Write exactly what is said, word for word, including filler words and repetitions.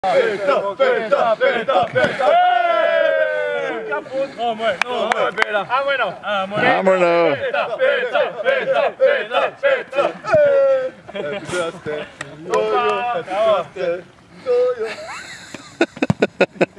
Peta, peta, peta, peta. No, bueno, no, bueno. Ah, bueno. Ah, bueno. Vámonos. Peta, peta, peta, peta, peta. Happy birthday. Toyo, happy birthday. Toyo.